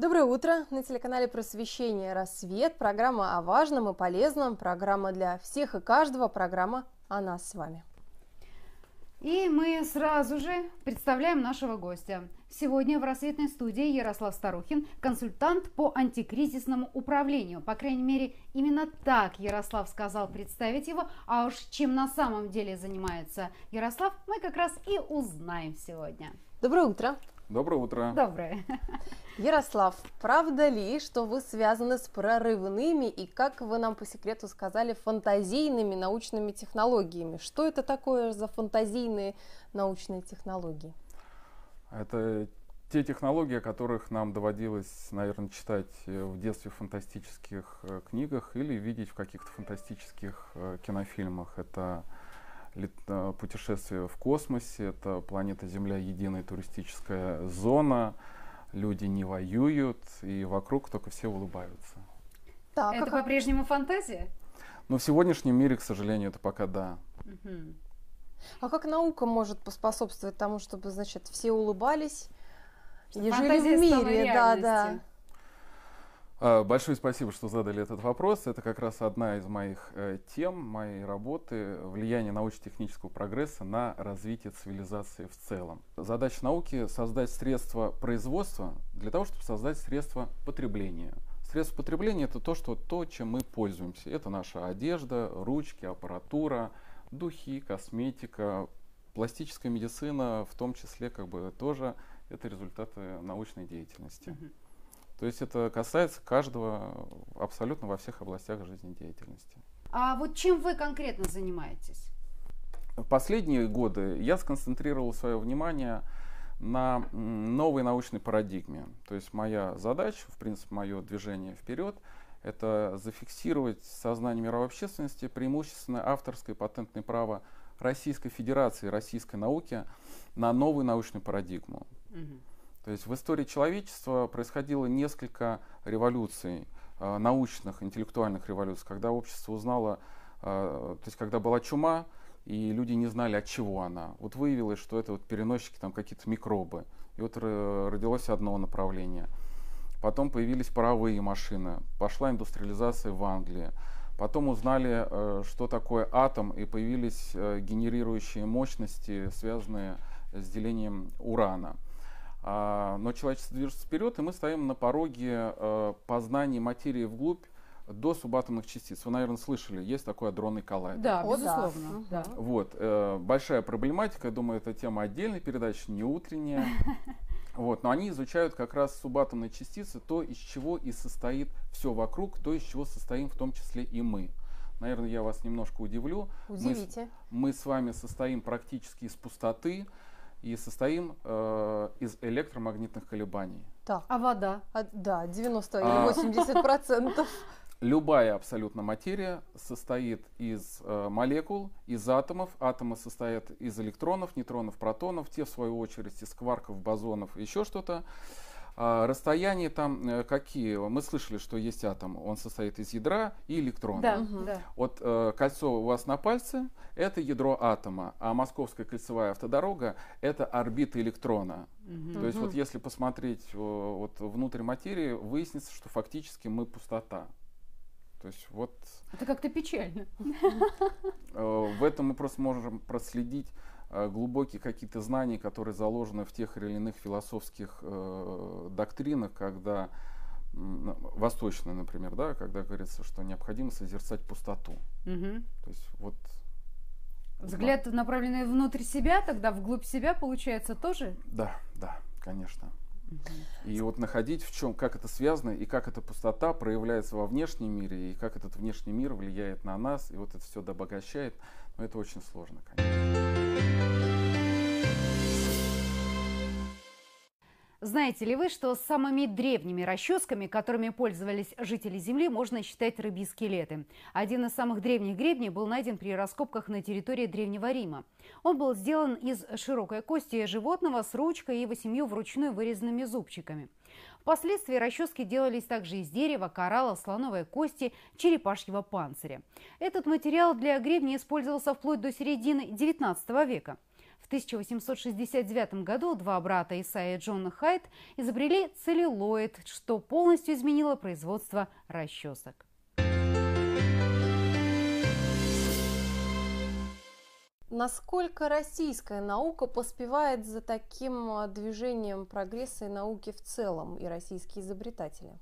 Доброе утро! На телеканале «Просвещение. Рассвет». Программа о важном и полезном. Программа для всех и каждого. Программа о нас с вами. И мы сразу же представляем нашего гостя. Сегодня в рассветной студии Ярослав Старухин, консультант по антикризисному управлению. По крайней мере, именно так Ярослав сказал представить его. А уж чем на самом деле занимается Ярослав, мы как раз и узнаем сегодня. Доброе утро! Доброе утро. Доброе. Ярослав, правда ли, что вы связаны с прорывными и, как вы нам по секрету сказали, фантазийными научными технологиями? Что это такое за фантазийные научные технологии? Это те технологии, о которых нам доводилось, наверное, читать в детстве в фантастических книгах или видеть в каких-то фантастических кинофильмах. Это путешествие в космосе, это планета Земля, единая туристическая зона, люди не воюют, и вокруг только все улыбаются. Так, Это по-прежнему фантазия? Но в сегодняшнем мире, к сожалению, это пока да. А как наука может поспособствовать тому, чтобы, значит, все улыбались и жили фантазия в стала мире? реальностью? Большое спасибо, что задали этот вопрос. Это как раз одна из моих тем, моей работы — влияние научно-технического прогресса на развитие цивилизации в целом. Задача науки — создать средства производства для того, чтобы создать средства потребления. Средства потребления — это то, чем мы пользуемся. Это наша одежда, ручки, аппаратура, духи, косметика, пластическая медицина, в том числе, тоже это результаты научной деятельности. То есть это касается каждого абсолютно во всех областях жизнедеятельности. А вот чем вы конкретно занимаетесь? В последние годы я сконцентрировал свое внимание на новой научной парадигме. То есть моя задача, в принципе, мое движение вперед, это зафиксировать в сознании мировой общественности преимущественно авторское и патентное право Российской Федерации, российской науки на новую научную парадигму. То есть в истории человечества происходило несколько революций, научных, интеллектуальных революций, когда общество узнало, то есть когда была чума, и люди не знали, от чего она. Вот выявилось, что это переносчики, какие-то микробы. И вот родилось одно направление. Потом появились паровые машины, пошла индустриализация в Англии. Потом узнали, что такое атом, и появились генерирующие мощности, связанные с делением урана. Но человечество движется вперед, и мы стоим на пороге познания материи вглубь до субатомных частиц. Вы, наверное, слышали, есть такой адронный коллайдер. Да, безусловно. Да. Вот, большая проблематика, я думаю, это тема отдельной передачи, не утренняя. Но они изучают как раз субатомные частицы, то, из чего и состоит все вокруг, то, из чего состоим в том числе и мы. Наверное, я вас немножко удивлю. Удивите. Мы с вами состоим практически из пустоты и состоим из электромагнитных колебаний. Так. А вода? Да, 90 или 80%. Любая абсолютно материя состоит из молекул, из атомов. Атомы состоят из электронов, нейтронов, протонов. Те, в свою очередь, из кварков, бозонов, еще что-то. Расстояния там какие? Мы слышали, что есть атом. Он состоит из ядра и электрона. Да. Вот кольцо у вас на пальце — это ядро атома, а Московская кольцевая автодорога — это орбита электрона. То есть вот если посмотреть внутрь материи, выяснится, что фактически мы пустота. То есть Это как-то печально. В этом мы просто можем проследить глубокие какие-то знания, которые заложены в тех или иных философских доктринах, когда восточные, например, да, когда говорится, что необходимо созерцать пустоту. То есть Взгляд, направленный внутрь себя, тогда вглубь себя, получается, тоже? Да, конечно. И находить, как это связано, и как эта пустота проявляется во внешнем мире, и как этот внешний мир влияет на нас, и это все обогащает, но это очень сложно, конечно. Знаете ли вы, что самыми древними расческами, которыми пользовались жители Земли, можно считать рыбьи скелеты? Один из самых древних гребней был найден при раскопках на территории Древнего Рима. Он был сделан из широкой кости животного с ручкой и 8 вручную вырезанными зубчиками. Впоследствии расчески делались также из дерева, коралла, слоновой кости, черепашьего панциря. Этот материал для гребня использовался вплоть до середины XIX века. В 1869 году два брата Исайя и Джон Хайт изобрели целлюлоид, что полностью изменило производство расчесок. Насколько российская наука поспевает за таким движением прогресса и науки в целом, и российские изобретатели?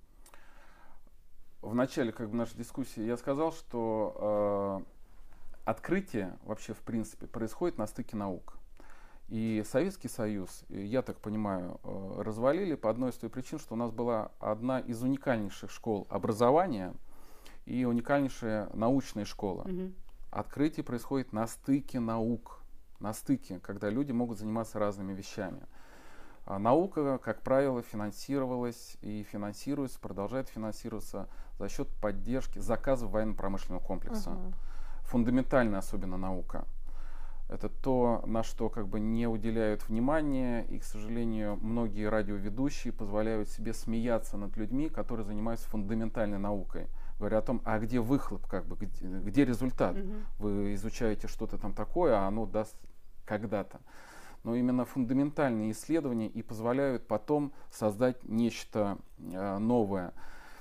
В начале нашей дискуссии я сказал, что открытие вообще в принципе происходит на стыке наук. И Советский Союз, я так понимаю, развалили по одной из той причин, что у нас была одна из уникальнейших школ образования и уникальнейшая научная школа. Открытие происходит на стыке наук, на стыке, когда люди могут заниматься разными вещами. А наука, как правило, финансировалась и финансируется, продолжает финансироваться за счет поддержки заказов военно-промышленного комплекса. Фундаментальная особенно наука. Это то, на что не уделяют внимания, и, к сожалению, многие радиоведущие позволяют себе смеяться над людьми, которые занимаются фундаментальной наукой. Говоря о том, а где выхлоп, где результат? Вы изучаете что-то там такое, а оно даст когда-то. Но именно фундаментальные исследования и позволяют потом создать нечто новое.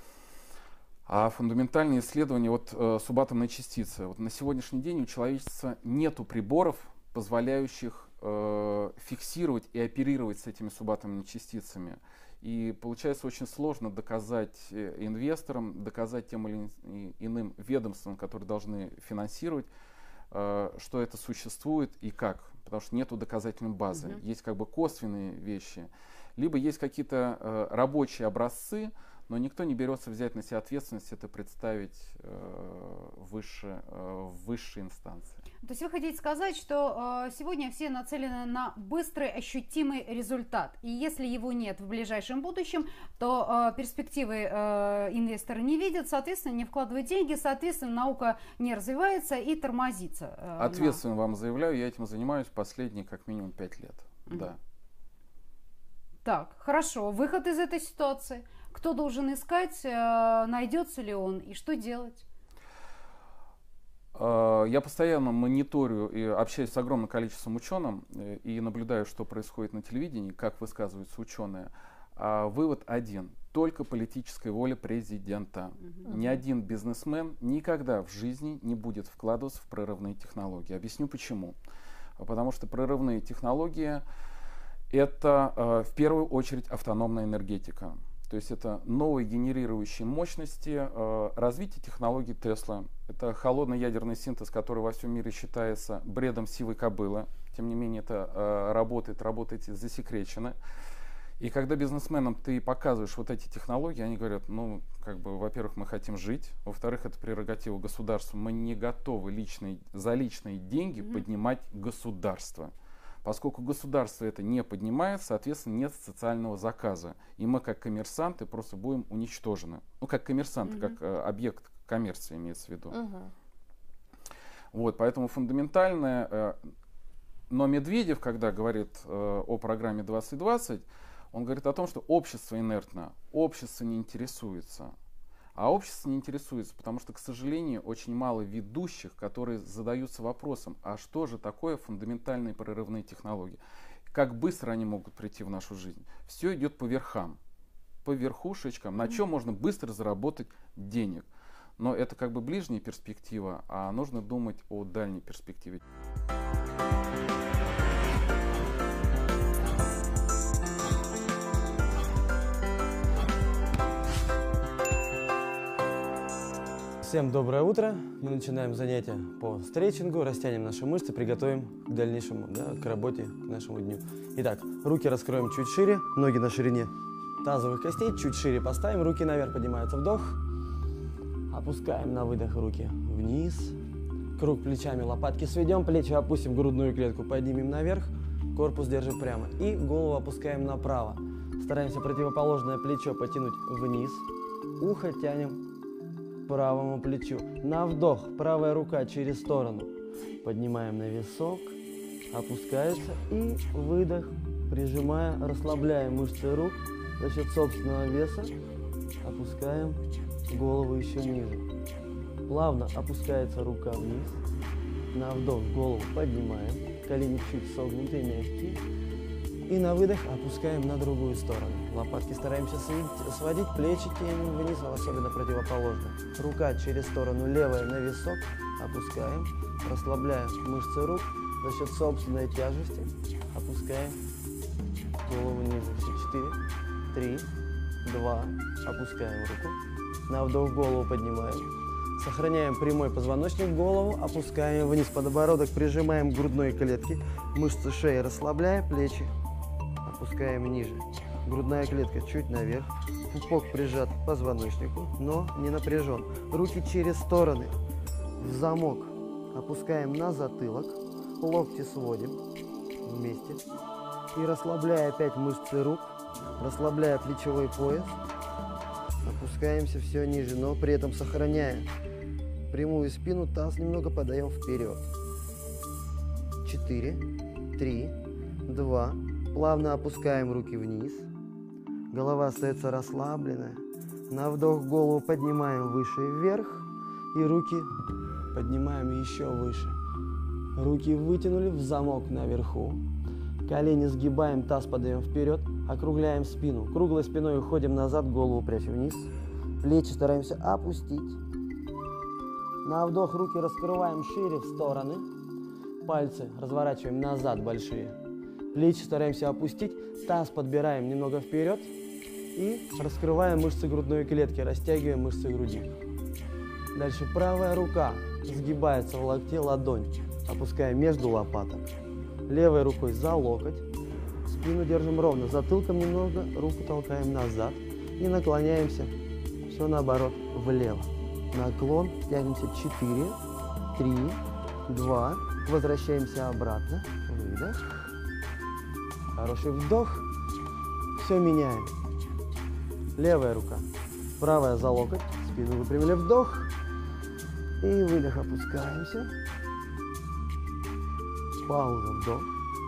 А фундаментальные исследования, субатомной частицы. На сегодняшний день у человечества нету приборов, позволяющих фиксировать и оперировать с этими субатомными частицами. И получается очень сложно доказать инвесторам, доказать тем или иным ведомствам, которые должны финансировать, что это существует и как. Потому что нету доказательной базы. Есть косвенные вещи. Либо есть какие-то рабочие образцы, но никто не берется взять на себя ответственность это представить в высшей инстанции. То есть вы хотите сказать, что сегодня все нацелены на быстрый ощутимый результат. И если его нет в ближайшем будущем, то перспективы инвесторы не видят, соответственно, не вкладывают деньги, соответственно, наука не развивается и тормозится. Ответственно вам заявляю, я этим занимаюсь последние как минимум 5 лет. Да. Так, хорошо. Выход из этой ситуации. Кто должен искать, найдется ли он и что делать? Я постоянно мониторю и общаюсь с огромным количеством ученых и наблюдаю, что происходит на телевидении, как высказываются ученые. Вывод один. Только политическая воля президента. Ни один бизнесмен никогда в жизни не будет вкладываться в прорывные технологии. Объясню почему. Потому что прорывные технологии — это в первую очередь автономная энергетика. То есть это новые генерирующие мощности, развитие технологий Тесла. Это холодный ядерный синтез, который во всем мире считается бредом сивой кобылы. Тем не менее, это работает засекречено. И когда бизнесменам ты показываешь эти технологии, они говорят, во-первых, мы хотим жить, во-вторых, это прерогатива государства, мы не готовы за личные деньги поднимать государство. Поскольку государство это не поднимает, соответственно, нет социального заказа. И мы, как коммерсанты, просто будем уничтожены. Как коммерсанты, как объект коммерции имеется в виду. Поэтому фундаментальное. Но Медведев, когда говорит о программе 2020, он говорит о том, что общество инертно, общество не интересуется. А общество не интересуется, потому что, к сожалению, очень мало ведущих, которые задаются вопросом, а что же такое фундаментальные прорывные технологии? Как быстро они могут прийти в нашу жизнь? Все идет по верхам, по верхушечкам, на чем можно быстро заработать денег. Но это ближняя перспектива, а нужно думать о дальней перспективе. Всем доброе утро. Мы начинаем занятия по стретчингу, растянем наши мышцы, приготовим к дальнейшему, к работе, к нашему дню. Итак, руки раскроем чуть шире, ноги на ширине тазовых костей, чуть шире поставим, руки наверх поднимаются, вдох. Опускаем на выдох руки вниз. Круг плечами, лопатки сведем, плечи опустим, грудную клетку поднимем наверх, корпус держим прямо. И голову опускаем направо. Стараемся противоположное плечо потянуть вниз, ухо тянем к правому плечу. На вдох, правая рука через сторону. Поднимаем на висок, опускается и выдох, прижимая, расслабляем мышцы рук за счет собственного веса. Опускаем голову еще ниже. Плавно опускается рука вниз. На вдох голову поднимаем. колени чуть согнутые, мягкие. И на выдох опускаем на другую сторону. Лопатки стараемся сводить, плечи тянем вниз, особенно противоположно. Рука через сторону, левая на висок, опускаем, расслабляем мышцы рук за счет собственной тяжести, опускаем голову ниже. Все, 4, 3, 2, опускаем руку. На вдох голову поднимаем. Сохраняем прямой позвоночник, голову опускаем вниз, подбородок прижимаем к грудной клетке, мышцы шеи расслабляем, плечи опускаем ниже. Грудная клетка чуть наверх, пупок прижат к позвоночнику, но не напряжен. Руки через стороны, в замок, опускаем на затылок, локти сводим вместе и расслабляя опять мышцы рук, расслабляя плечевой пояс, опускаемся все ниже, но при этом сохраняя прямую спину, таз немного подаем вперед. 4, 3, 2. Плавно опускаем руки вниз. Голова остается расслабленная. На вдох голову поднимаем выше и вверх. И руки поднимаем еще выше. Руки вытянули в замок наверху. Колени сгибаем, таз подаем вперед. Округляем спину. Круглой спиной уходим назад, голову прячь вниз. Плечи стараемся опустить. На вдох руки раскрываем шире в стороны. Пальцы разворачиваем назад большие. Плечи стараемся опустить. Таз подбираем немного вперед. И раскрываем мышцы грудной клетки, растягиваем мышцы груди. Дальше правая рука сгибается в локте, ладонь опускаем между лопаток. Левой рукой за локоть. Спину держим ровно. Затылком немного руку толкаем назад. И наклоняемся. Все наоборот, влево. Наклон, тянемся 4, 3, 2, возвращаемся обратно, выдох, хороший вдох, все меняем. Левая рука, правая за локоть, спину выпрямили, вдох и выдох, опускаемся, пауза, вдох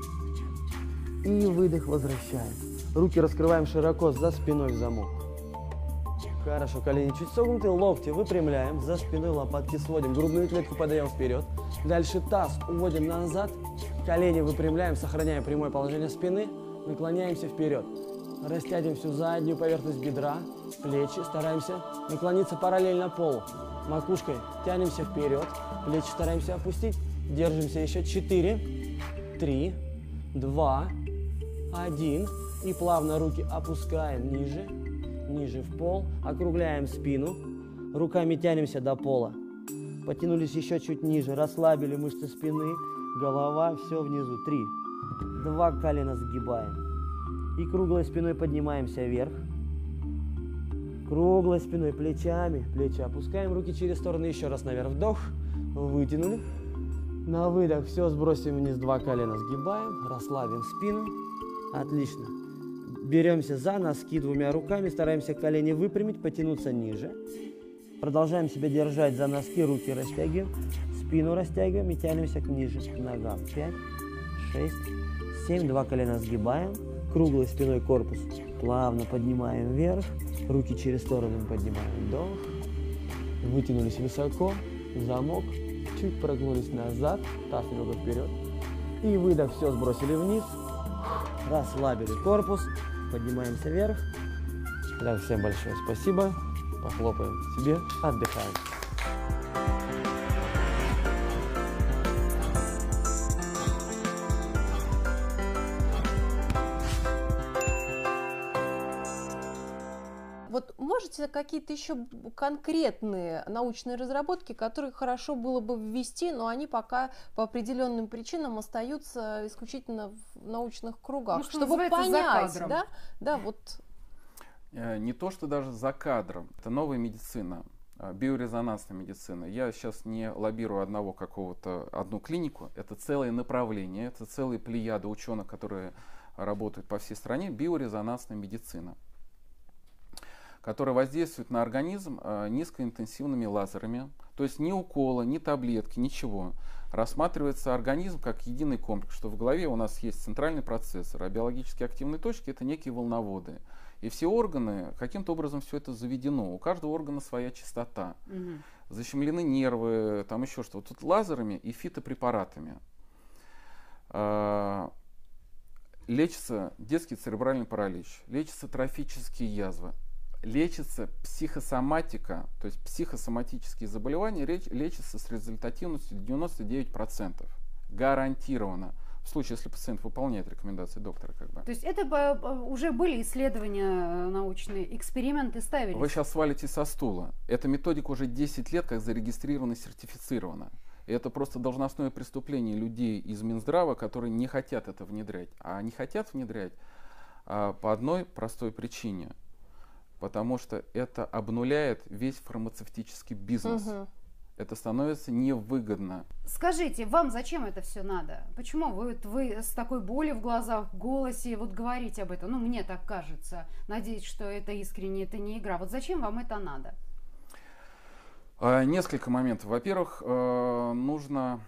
и выдох, возвращаем. Руки раскрываем широко за спиной в замок. Хорошо, колени чуть согнуты, локти выпрямляем, за спиной лопатки сводим, грудную клетку подаем вперед. Дальше таз уводим назад, колени выпрямляем, сохраняем прямое положение спины, наклоняемся вперед. Растягиваем всю заднюю поверхность бедра, плечи, стараемся наклониться параллельно полу. Макушкой тянемся вперед, плечи стараемся опустить, держимся еще 4, 3, 2, 1 и плавно руки опускаем ниже. Ниже в пол, округляем спину, руками тянемся до пола. Потянулись еще чуть ниже, расслабили мышцы спины, голова, все внизу. 3, 2 колена сгибаем. И круглой спиной поднимаемся вверх. Круглой спиной, плечами, плечи опускаем, руки через стороны, еще раз наверх, вдох, вытянули. На выдох все сбросим вниз, 2 колена сгибаем, расслабим спину. Отлично. Беремся за носки двумя руками, стараемся колени выпрямить, потянуться ниже. Продолжаем себя держать за носки, руки растягиваем, спину растягиваем и тянемся ниже, к ногам. 5, 6, 7, 2 колена сгибаем, круглой спиной корпус плавно поднимаем вверх, руки через стороны поднимаем, вдох, вытянулись высоко, замок, чуть прогнулись назад, таз немного вперед, и выдох, все сбросили вниз, расслабили корпус, поднимаемся вверх. Так, всем большое спасибо. Похлопаем себе. Отдыхаем. Вот можете какие-то еще конкретные научные разработки, которые хорошо было бы ввести, но они пока по определенным причинам остаются исключительно в научных кругах, Ну, что чтобы называется, за понять, кадром. да, вот. Не то, что даже за кадром. Это новая медицина, биорезонансная медицина. Я сейчас не лоббирую одну клинику. Это целое направление, это целые плеяды ученых, которые работают по всей стране. Биорезонансная медицина, которая воздействует на организм низкоинтенсивными лазерами. То есть ни укола, ни таблетки, ничего. Рассматривается организм как единый комплекс, что в голове у нас есть центральный процессор, а биологически активные точки — это некие волноводы. И все органы, каким-то образом все это заведено. У каждого органа своя частота. Защемлены нервы, там еще что-то. Тут лазерами и фитопрепаратами. Лечится детский церебральный паралич, лечится трофические язвы, лечится психосоматика, то есть психосоматические заболевания лечатся с результативностью 99%. Гарантированно. В случае, если пациент выполняет рекомендации доктора. То есть это уже были исследования научные, эксперименты ставились? Вы сейчас свалитесь со стула. Эта методика уже 10 лет как зарегистрирована и сертифицирована. И это просто должностное преступление людей из Минздрава, которые не хотят это внедрять. А они хотят внедрять по одной простой причине. Потому что это обнуляет весь фармацевтический бизнес. Это становится невыгодно. Скажите, вам зачем это все надо? Почему вы с такой болью в глазах, в голосе говорите об этом? Ну, мне так кажется. Надеюсь, что это искренне, это не игра. Вот зачем вам это надо? Несколько моментов. Во-первых, нужно,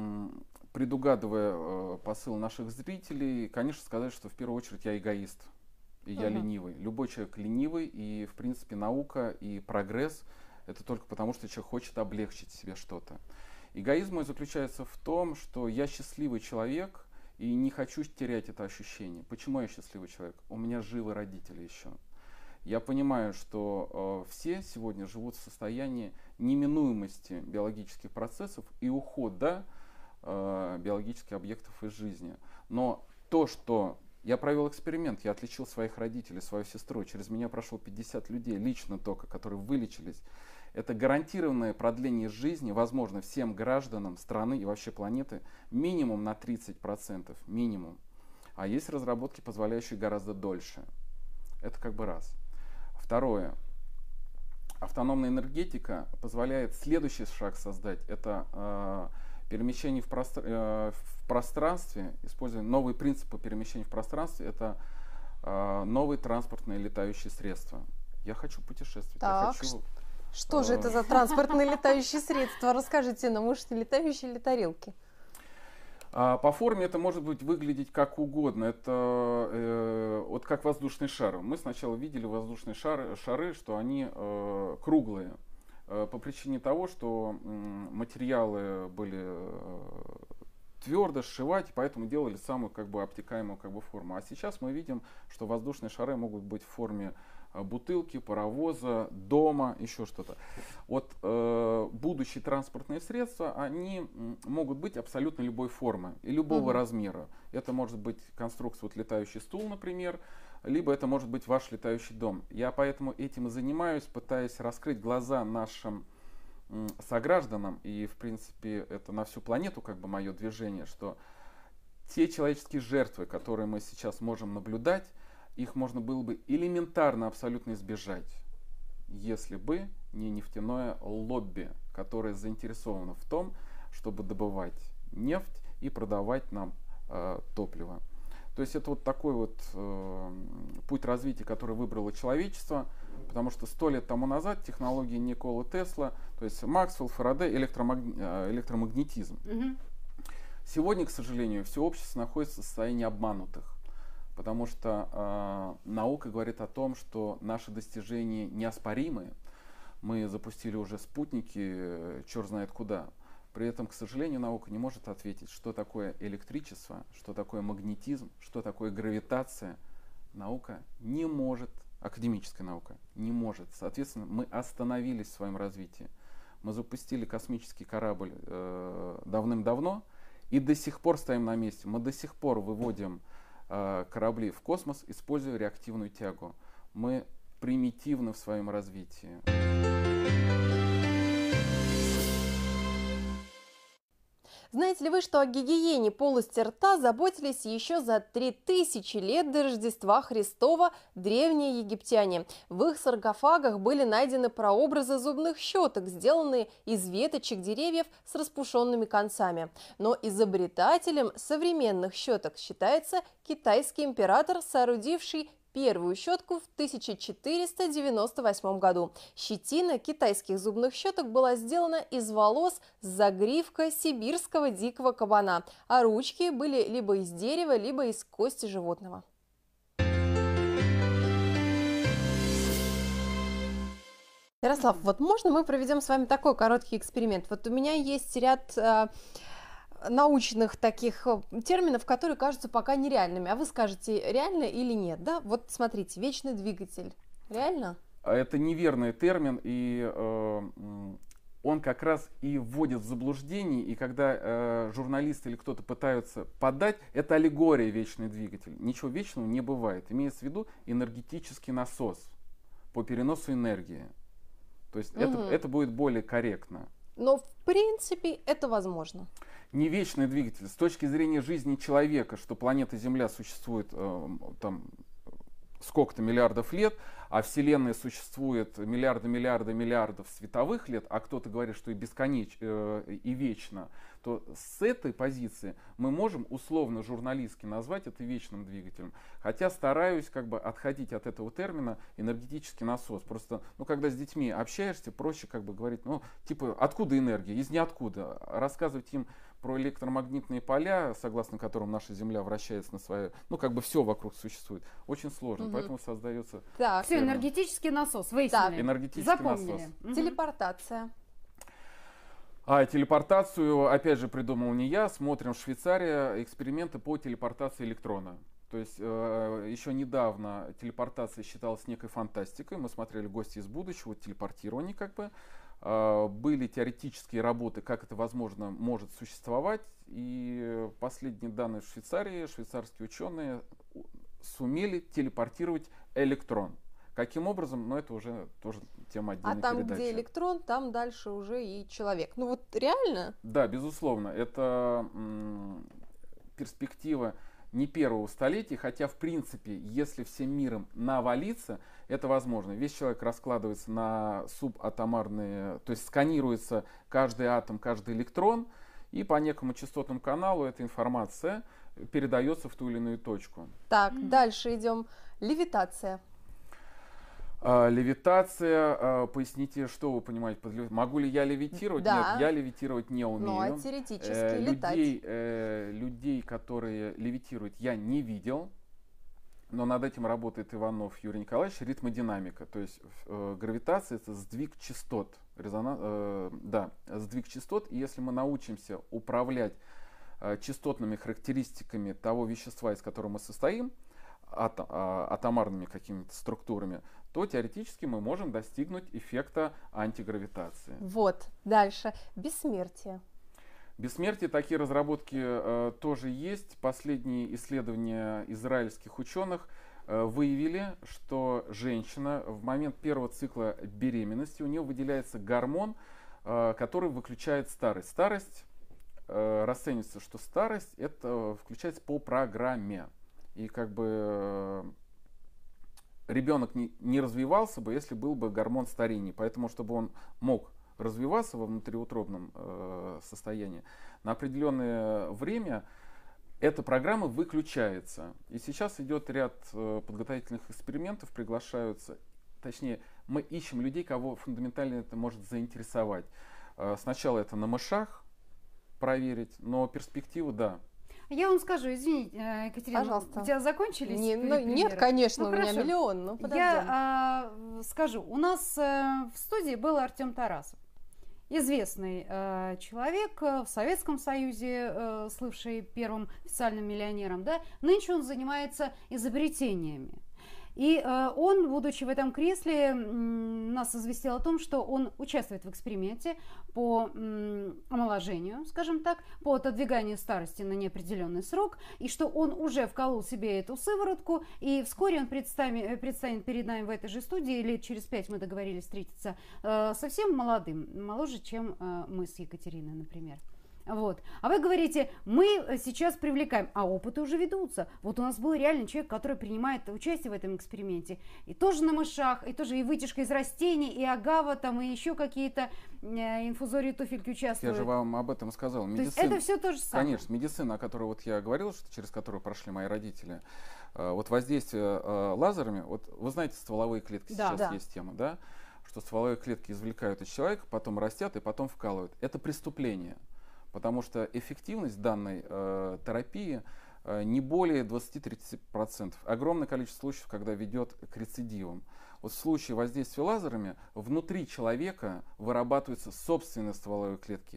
предугадывая посыл наших зрителей, конечно, сказать, что в первую очередь я эгоист. И я ленивый. Любой человек ленивый. И, в принципе, наука и прогресс — это только потому, что человек хочет облегчить себе что-то. Эгоизм мой заключается в том, что я счастливый человек и не хочу терять это ощущение. Почему я счастливый человек? У меня живы родители еще. Я понимаю, что все сегодня живут в состоянии неминуемости биологических процессов и ухода биологических объектов из жизни. Но то, что я провел эксперимент, я отличил своих родителей, свою сестру, через меня прошло 50 людей, лично только, которые вылечились. Это гарантированное продление жизни, возможно, всем гражданам страны и вообще планеты минимум на 30%, минимум. А есть разработки, позволяющие гораздо дольше. Это раз. Второе. Автономная энергетика позволяет следующий шаг создать. Это перемещение в пространстве, используя новые принципы перемещения в пространстве. Это новые транспортные летающие средства. Я хочу путешествовать. Так, что же это за транспортные летающие средства? Расскажите нам, может, летающие или тарелки? По форме это может быть выглядеть как угодно. Это вот как воздушный шар. Мы сначала видели воздушные шары, что они круглые. По причине того, что материалы были твердо сшивать, поэтому делали самую обтекаемую форму. А сейчас мы видим, что воздушные шары могут быть в форме бутылки, паровоза, дома, еще что-то. Вот будущие транспортные средства, они могут быть абсолютно любой формы и любого размера. Это может быть конструкция, летающий стул, например, либо это может быть ваш летающий дом. Я поэтому этим и занимаюсь, пытаясь раскрыть глаза нашим согражданам, и в принципе это на всю планету мое движение, что те человеческие жертвы, которые мы сейчас можем наблюдать, их можно было бы элементарно абсолютно избежать, если бы не нефтяное лобби, которое заинтересовано в том, чтобы добывать нефть и продавать нам топливо. То есть это такой путь развития, который выбрало человечество, потому что 100 лет тому назад технологии Николы Тесла, то есть Максвелл, Фарадей, электромагнетизм. Сегодня, к сожалению, все общество находится в состоянии обманутых. Потому что наука говорит о том, что наши достижения неоспоримые. Мы запустили уже спутники, черт знает куда. При этом, к сожалению, наука не может ответить, что такое электричество, что такое магнетизм, что такое гравитация. Наука не может, академическая наука не может. Соответственно, мы остановились в своем развитии. Мы запустили космический корабль давным-давно и до сих пор стоим на месте. Мы до сих пор выводим корабли в космос, используя реактивную тягу. Мы примитивны в своем развитии. Знаете ли вы, что о гигиене полости рта заботились еще за 3000 лет до Рождества Христова древние египтяне? В их саркофагах были найдены прообразы зубных щеток, сделанные из веточек деревьев с распушенными концами. Но изобретателем современных щеток считается китайский император, соорудивший первую щетку в 1498 году. Щетина китайских зубных щеток была сделана из волос с загривка сибирского дикого кабана, а ручки были либо из дерева, либо из кости животного. Ярослав, можно мы проведем с вами такой короткий эксперимент? У меня есть ряд научных таких терминов, которые кажутся пока нереальными. А вы скажете, реально или нет, да? Вот смотрите, вечный двигатель. Реально? Это неверный термин, и он как раз и вводит в заблуждение, и когда журналисты или кто-то пытаются подать, это аллегория вечный двигатель. Ничего вечного не бывает. Имеется в виду энергетический насос по переносу энергии. То есть это будет более корректно. Но в принципе это возможно. Не вечный двигатель. С точки зрения жизни человека, что планета Земля существует там сколько-то миллиардов лет, а Вселенная существует миллиардов световых лет, а кто-то говорит, что и бесконечно, и вечно, то с этой позиции мы можем условно журналистски назвать это вечным двигателем. Хотя стараюсь как бы отходить от этого термина энергетический насос. Просто, когда с детьми общаешься, проще как бы говорить, типа, откуда энергия? Из ниоткуда. Рассказывать им про электромагнитные поля, согласно которым наша Земля вращается на своей, все вокруг существует, очень сложно, поэтому создается... Так. Все, энергетический насос, выяснили. Энергетический Запомнили. насос. Телепортация. Телепортацию, опять же, придумал не я. Смотрим в Швейцарии эксперименты по телепортации электрона. То есть еще недавно телепортация считалась некой фантастикой. Мы смотрели «Гости из будущего», телепортирование как бы. Были теоретические работы, как это возможно может существовать. И последние данные в Швейцарии, швейцарские ученые сумели телепортировать электрон. Каким образом, это уже тоже тема отдельной передачи. А там, где электрон, там дальше уже и человек. Реально? Да, безусловно. Это перспектива не первого столетия, хотя, в принципе, если всем миром навалиться, это возможно. Весь человек раскладывается на субатомарные, то есть сканируется каждый атом, каждый электрон, и по некому частотному каналу эта информация передается в ту или иную точку. Так, дальше идем. Левитация. Левитация, поясните, что вы понимаете под левитацией? Могу ли я левитировать? Да. Нет, я левитировать не умею. Теоретически летать. Людей, которые левитируют, я не видел, но над этим работает Иванов Юрий Николаевич, ритмодинамика, то есть гравитация — это сдвиг частот, сдвиг частот, и если мы научимся управлять частотными характеристиками того вещества, из которого мы состоим, атомарными какими-то структурами, то теоретически мы можем достигнуть эффекта антигравитации. Вот, дальше. Бессмертие. Бессмертие, такие разработки тоже есть. Последние исследования израильских ученых выявили, что женщина в момент первого цикла беременности, у нее выделяется гормон, который выключает старость. Старость, расценивается, что старость это включается по программе. И как бы ребенок не развивался бы, если был бы гормон старения. Поэтому, чтобы он мог развиваться во внутриутробном состоянии, на определенное время эта программа выключается. И сейчас идет ряд подготовительных экспериментов, приглашаются, точнее, мы ищем людей, кого фундаментально это может заинтересовать. Сначала это на мышах проверить, но перспективу, да. Я вам скажу, извините, Екатерина, пожалуйста. У тебя закончились? Нет, конечно, у меня хорошо. миллион. Я скажу, у нас в студии был Артем Тарасов. Известный человек в Советском Союзе, слывший первым официальным миллионером, да? Нынче он занимается изобретениями. И он, будучи в этом кресле, нас известил о том, что он участвует в эксперименте по омоложению, скажем так, по отодвиганию старости на неопределенный срок, и что он уже вколол себе эту сыворотку, и вскоре он предстанет перед нами в этой же студии, лет через 5 мы договорились встретиться, совсем молодым, моложе, чем мы с Екатериной, например. Вот. А вы говорите, мы сейчас привлекаем, а опыты уже ведутся. Вот у нас был реальный человек, который принимает участие в этом эксперименте. И тоже на мышах, и тоже и вытяжка из растений, и агава, там, и еще какие-то инфузории, туфельки участвуют. Я же вам об этом сказал. То есть это все то же самое. Конечно, медицина, о которой вот я говорил, что через которую прошли мои родители. Вот воздействие лазерами, вот вы знаете, стволовые клетки сейчас есть тема, да? Что стволовые клетки извлекают из человека, потом растят и потом вкалывают. Это преступление. Потому что эффективность данной терапии не более 20-30%. Огромное количество случаев, когда ведет к рецидивам. Вот в случае воздействия лазерами внутри человека вырабатываются собственные стволовые клетки,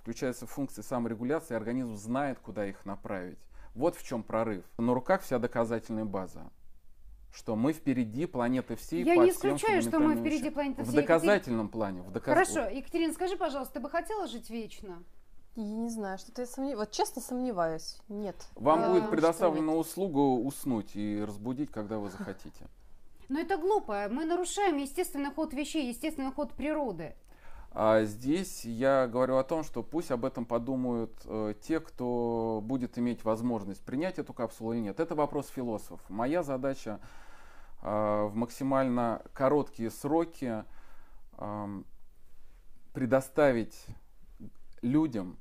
включаются функции саморегуляции, и организм знает, куда их направить. Вот в чем прорыв. На руках вся доказательная база, что мы впереди планеты всей. Я не исключаю, что мы впереди планеты всей. В доказательном плане. Хорошо, Екатерина, скажи, пожалуйста, ты бы хотела жить вечно? Я не знаю, что-то я сомневаюсь. Вот честно сомневаюсь. Нет. Вам будет предоставлена услуга уснуть и разбудить, когда вы захотите. Но это глупо. Мы нарушаем естественный ход вещей, естественный ход природы. А здесь я говорю о том, что пусть об этом подумают те, кто будет иметь возможность принять эту капсулу или нет. Это вопрос философов. Моя задача в максимально короткие сроки предоставить людям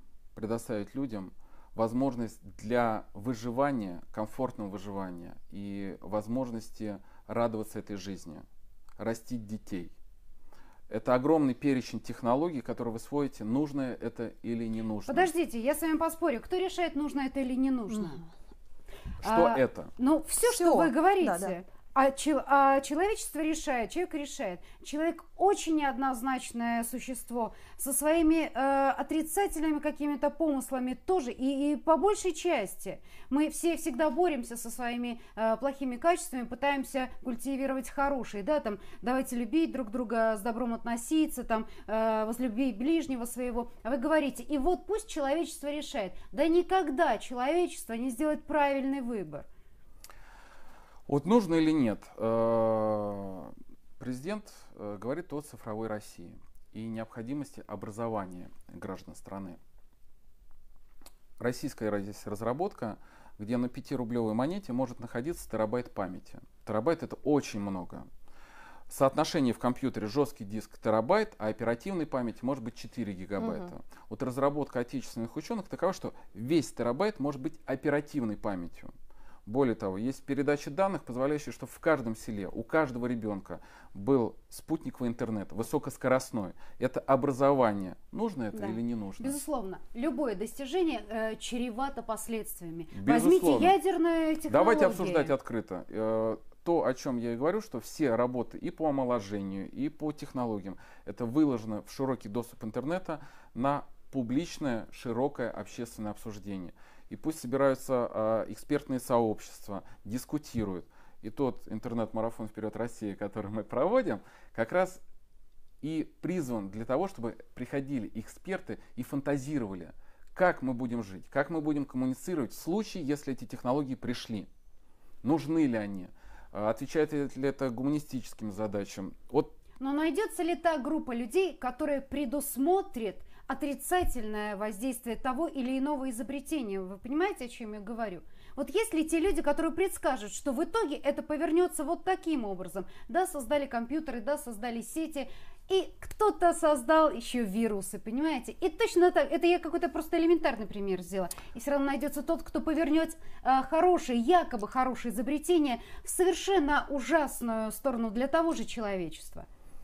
возможность для выживания, комфортного выживания и возможности радоваться этой жизни, растить детей. Это огромный перечень технологий, которые вы освоите, нужно это или не нужно. Подождите, я с вами поспорю. Кто решает, нужно это или не нужно? Что это? Ну, все, что вы говорите. Да. А человечество решает, человек решает. Человек очень неоднозначное существо, со своими отрицательными какими-то помыслами тоже, и по большей части. Мы все всегда боремся со своими плохими качествами, пытаемся культивировать хорошие, да, там, давайте любить друг друга, с добром относиться, там, возлюби ближнего своего. А вы говорите, и вот пусть человечество решает. Да никогда человечество не сделает правильный выбор. Вот нужно или нет? Президент говорит о цифровой России и необходимости образования граждан страны. Российская разработка, где на 5-рублевой монете может находиться терабайт памяти. Терабайт — это очень много. Соотношение в компьютере жесткий диск терабайт, а оперативной памяти может быть 4 гигабайта. Вот разработка отечественных ученых такова, что весь терабайт может быть оперативной памятью. Более того, есть передача данных, позволяющая, чтобы в каждом селе, у каждого ребенка был спутниковый интернет, высокоскоростной. Это образование. Нужно это или не нужно? Безусловно. Любое достижение чревато последствиями. Безусловно. Возьмите ядерную технологию. Давайте обсуждать открыто. То, о чем я и говорю, что все работы и по омоложению, и по технологиям, это выложено в широкий доступ интернета на публичное, широкое общественное обсуждение. И пусть собираются экспертные сообщества, дискутируют. И тот интернет-марафон «Вперед, Россия», который мы проводим, как раз и призван для того, чтобы приходили эксперты и фантазировали, как мы будем жить, как мы будем коммуницировать в случае, если эти технологии пришли. Нужны ли они? Отвечает ли это гуманистическим задачам? Но найдется ли та группа людей, которая предусмотрит отрицательное воздействие того или иного изобретения? Вы понимаете, о чем я говорю? Вот есть ли те люди, которые предскажут, что в итоге это повернется вот таким образом? Да, создали компьютеры, да, создали сети, и кто-то создал еще вирусы, понимаете? И точно так, это я какой-то просто элементарный пример сделала. И все равно найдется тот, кто повернет хорошие, якобы хорошие изобретения в совершенно ужасную сторону для того же человечества.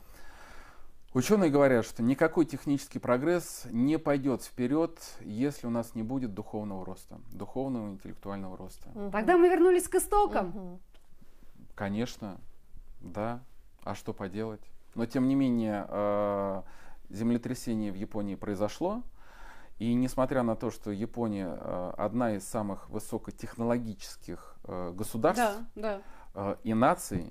Ученые говорят, что никакой технический прогресс не пойдет вперед, если у нас не будет духовного роста, духовного интеллектуального роста. Тогда мы вернулись к истокам. Конечно, да. А что поделать? Но тем не менее, землетрясение в Японии произошло. И несмотря на то, что Япония одна из самых высокотехнологических государств и наций,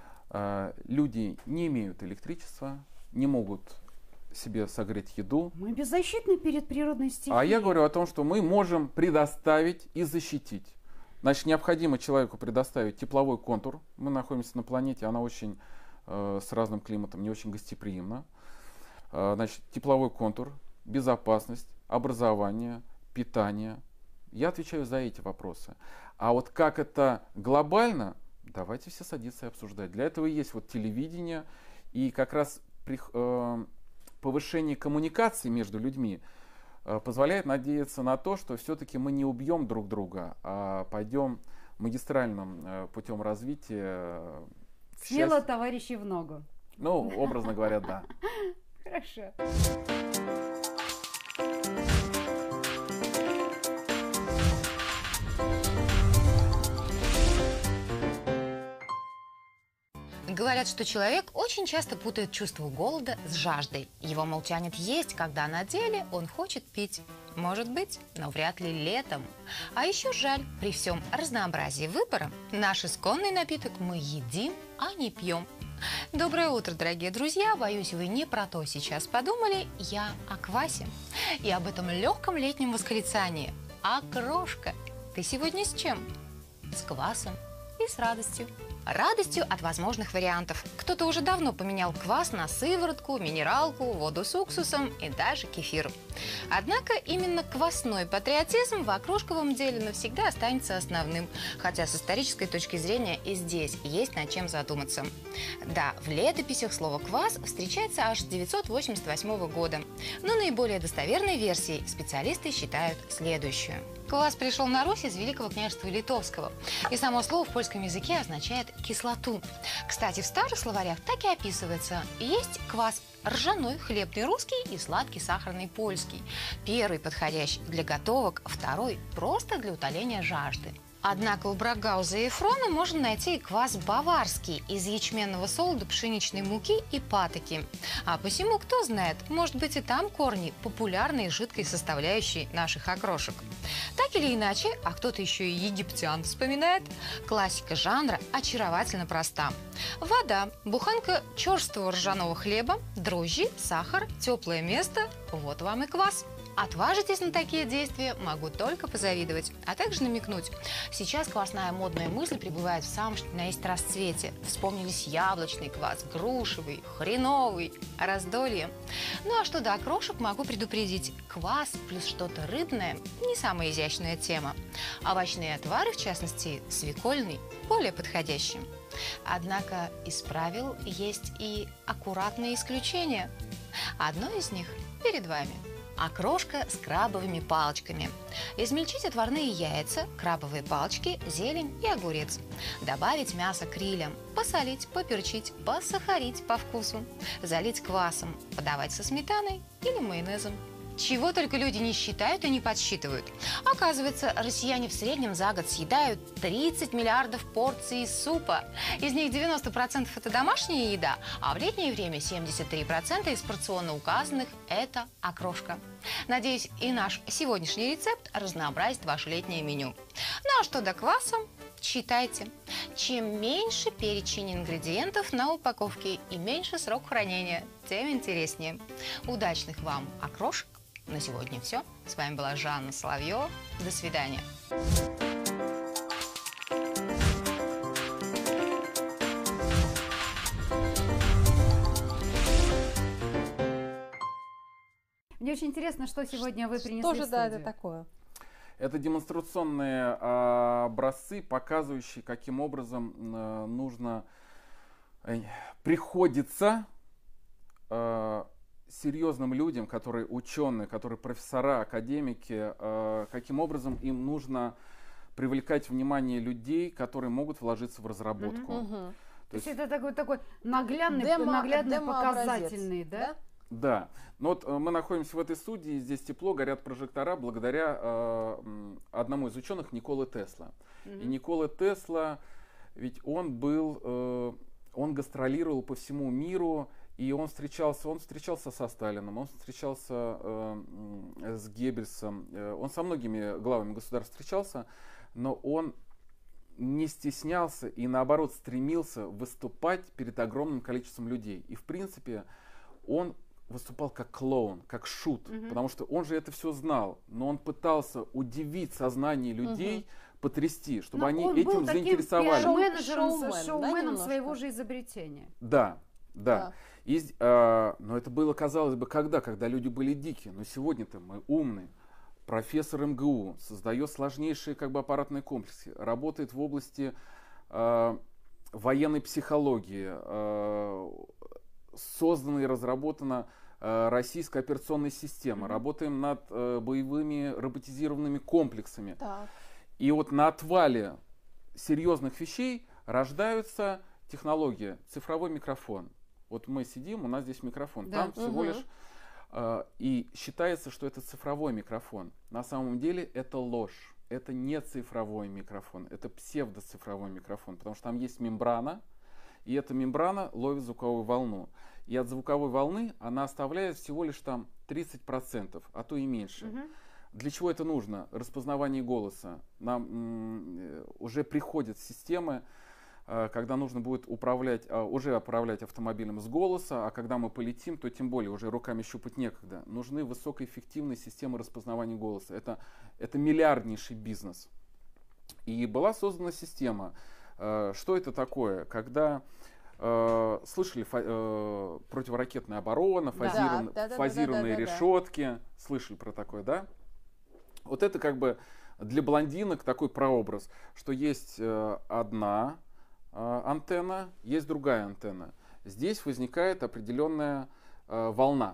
люди не имеют электричества, не могут себе согреть еду. Мы беззащитны перед природной стихией. А я говорю о том, что мы можем предоставить и защитить. Значит, необходимо человеку предоставить тепловой контур. Мы находимся на планете, она очень с разным климатом, не очень гостеприимна. Значит, тепловой контур, безопасность, образование, питание. Я отвечаю за эти вопросы. А вот как это глобально, давайте все садиться и обсуждать. Для этого и есть вот телевидение, и как раз повышение коммуникации между людьми позволяет надеяться на то, что все-таки мы не убьем друг друга, а пойдем магистральным путем развития. Смело, товарищи, в ногу. Ну, образно говоря, да. Хорошо. говорят, что человек очень часто путает чувство голода с жаждой. Его, мол, тянет есть, когда на деле он хочет пить. Может быть, но вряд ли летом. А еще жаль, при всем разнообразии выбора, наш исконный напиток мы едим, а не пьем. Доброе утро, дорогие друзья! Боюсь, вы не про то сейчас подумали. Я о квасе. И об этом легком летнем восклицании. Окрошка! Ты сегодня с чем? С квасом и с радостью. Радостью от возможных вариантов. Кто-то уже давно поменял квас на сыворотку, минералку, воду с уксусом и даже кефир. Однако именно квасной патриотизм в окрошковом деле навсегда останется основным, хотя с исторической точки зрения и здесь есть над чем задуматься. Да, в летописях слово «квас» встречается аж с 988 года, но наиболее достоверной версией специалисты считают следующую. Квас пришел на Русь из Великого княжества Литовского, и само слово в польском языке означает кислоту. Кстати, в старых словарях так и описывается. Есть квас ржаной, хлебный русский и сладкий сахарный польский. Первый подходящий для готовок, второй просто для утоления жажды. Однако у Брагауза и Эфрона можно найти и квас баварский из ячменного солода, пшеничной муки и патоки. А посему, кто знает, может быть и там корни популярной жидкой составляющей наших окрошек. Так или иначе, а кто-то еще и египтян вспоминает, классика жанра очаровательно проста. Вода, буханка черствого ржаного хлеба, дрожжи, сахар, теплое место – вот вам и квас. Отважитесь на такие действия, могу только позавидовать, а также намекнуть. Сейчас квасная модная мысль пребывает в самом что ни на есть расцвете. Вспомнились яблочный квас, грушевый, хреновый, раздолье. Ну а что до окрошек, могу предупредить. Квас плюс что-то рыбное – не самая изящная тема. Овощные отвары, в частности свекольный, более подходящие. Однако из правил есть и аккуратные исключения. Одно из них перед вами. Окрошка с крабовыми палочками. Измельчить отварные яйца, крабовые палочки, зелень и огурец. Добавить мясо крилем. Посолить, поперчить, посахарить по вкусу. Залить квасом. Подавать со сметаной или майонезом. Чего только люди не считают и не подсчитывают. Оказывается, россияне в среднем за год съедают 30 миллиардов порций супа. Из них 90% это домашняя еда, а в летнее время 73% из порционно указанных – это окрошка. Надеюсь, и наш сегодняшний рецепт разнообразит ваше летнее меню. Ну а что до кваса? Читайте. Чем меньше перечень ингредиентов на упаковке и меньше срок хранения, тем интереснее. Удачных вам окрошек! На сегодня все. С вами была Жанна Соловьева. До свидания. Мне очень интересно, что сегодня вы принесли Что же, в да, студию. это такое? Это демонстрационные образцы, показывающие, каким образом приходится серьезным людям, которые ученые, которые профессора, академики, каким образом им нужно привлекать внимание людей, которые могут вложиться в разработку. То есть это такой наглядный, Демо-образец, показательный, да? Да. Но вот мы находимся в этой студии, здесь тепло, горят прожектора благодаря одному из ученых, Николе Тесла. И Никола Тесла, ведь он гастролировал по всему миру, и он встречался со Сталином, он встречался с Геббельсом, он со многими главами государств встречался, но он не стеснялся и наоборот стремился выступать перед огромным количеством людей. И в принципе он выступал как клоун, как шут, потому что он же это все знал, но он пытался удивить сознание людей, потрясти, чтобы они этим заинтересовались. Шоуменом своего же изобретения. Да. Но это было, казалось бы, когда люди были дикие. Но сегодня-то мы умные. Профессор МГУ создает сложнейшие аппаратные комплексы, работает в области военной психологии, создана и разработана российская операционная система, работаем над боевыми роботизированными комплексами. Так. И вот на отвале серьезных вещей рождаются технологии, цифровой микрофон. Вот мы сидим, у нас здесь микрофон, Да. там всего лишь... И считается, что это цифровой микрофон. На самом деле это ложь. Это не цифровой микрофон, это псевдоцифровой микрофон, потому что там есть мембрана, и эта мембрана ловит звуковую волну. И от звуковой волны она оставляет всего лишь там 30%, а то и меньше. Для чего это нужно? Распознавание голоса. Нам уже приходят системы, когда нужно будет уже управлять автомобилем с голоса, а когда мы полетим, то тем более уже руками щупать некогда. Нужны высокоэффективные системы распознавания голоса. Это миллиарднейший бизнес. И была создана система. Что это такое? Когда слышали противоракетная оборона, фазированные решетки, слышали про такое, да? Вот это как бы для блондинок такой прообраз, что есть одна антенна, есть другая антенна. Здесь возникает определенная волна.